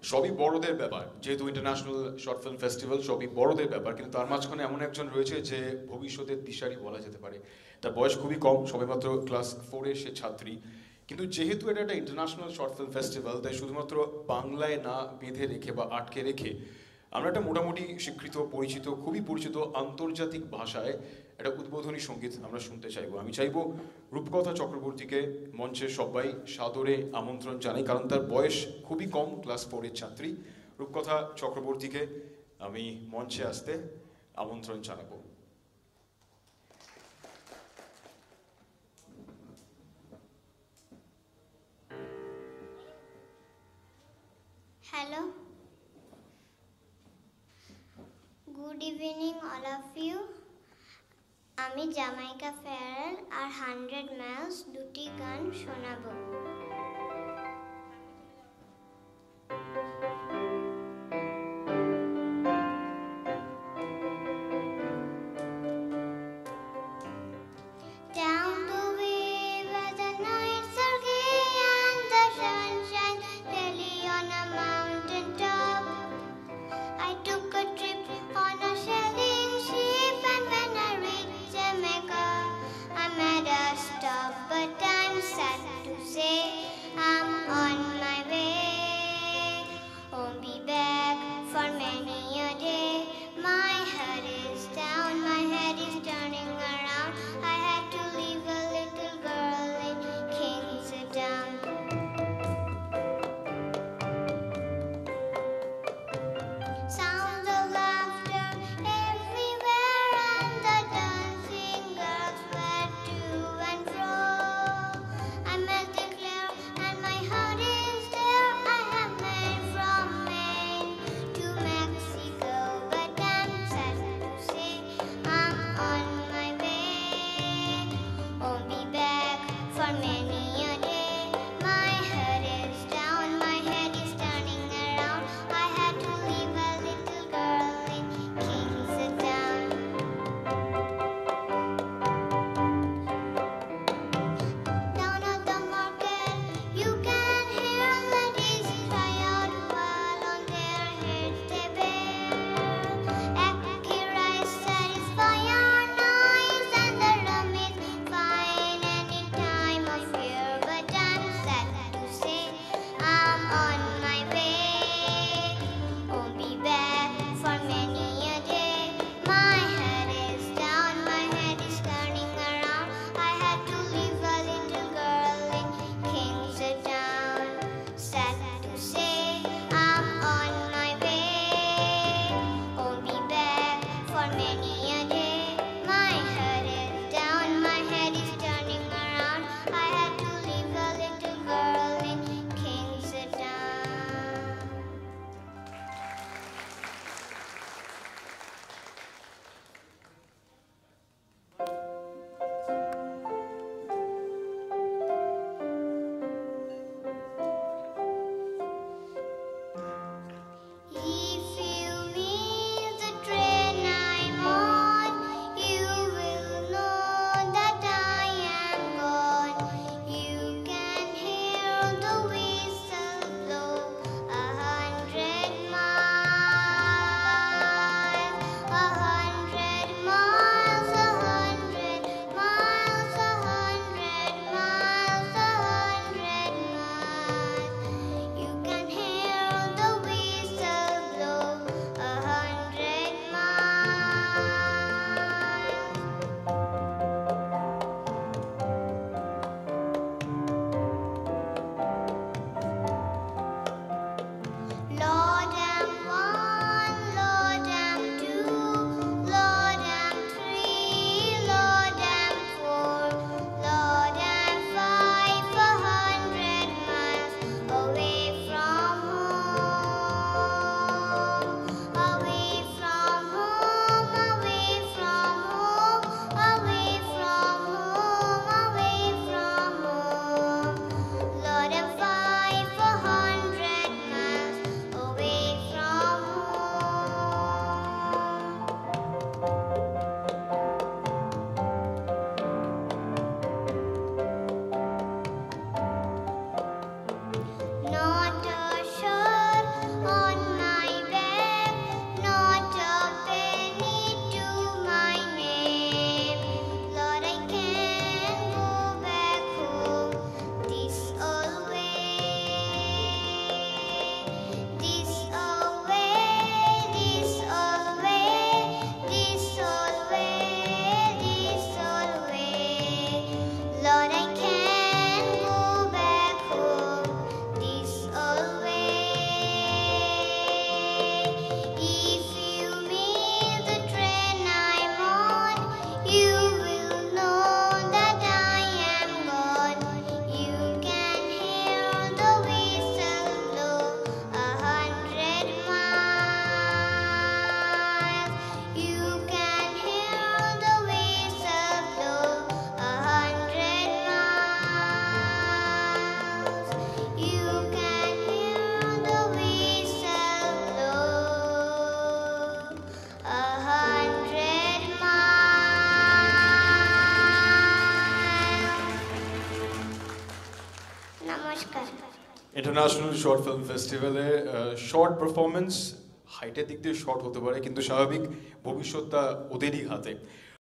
সবই বড়দের ব্যাপার, যেহেতু ইন্টারন্যাশনাল শর্ট ফিল্ম ফেস্টিভ্যাল সবই বড়দের ব্যাপার, কিন্তু তার মাঝখানে এমন একজন রয়েছে যে ভবিষ্যতের দিশারি বলা যেতে পারে। তার বয়স খুবই কম, সবেমাত্র ক্লাস 4-এর সে ছাত্রী, কিন্তু যেহেতু এটা একটা ইন্টারন্যাশনাল শর্ট ফিল্ম ফেস্টিভ্যাল, তাই শুধুমাত্র বাংলায় না বেঁধে রেখে বা আটকে রেখে আমরা একটা মোটামুটি স্বীকৃত, পরিচিত, খুবই পরিচিত আন্তর্জাতিক ভাষায় একটা উদ্বোধনী সঙ্গীত আমরা শুনতে চাইবো। আমি চাইবো রূপকথা চক্রবর্তীকে মঞ্চে সবাই সাদরে আমন্ত্রণ জানাই, কারণ তার বয়স খুবই কম, ক্লাস 4-এর ছাত্রী। রূপকথা চক্রবর্তীকে আমি মঞ্চে আসতে আমন্ত্রণ জানাবো। Hello. Good evening all of you. আমি জামাইকা ফেয়ারেল আর 100 মাইলস দুটি গান শোনাবো। Down the way where the nights are gay and the sun shines daily on a mountain top, I took a trip on a sailing ship, and when I reached Jamaica, I made a stop. But I'm sad to say I'm নমস্কার। International short film ফেস্টিভ্যালে short performance হাইটের দিক দিয়ে short হতে পারে, কিন্তু স্বাভাবিক ভবিষ্যৎটা ওদেরই হাতে।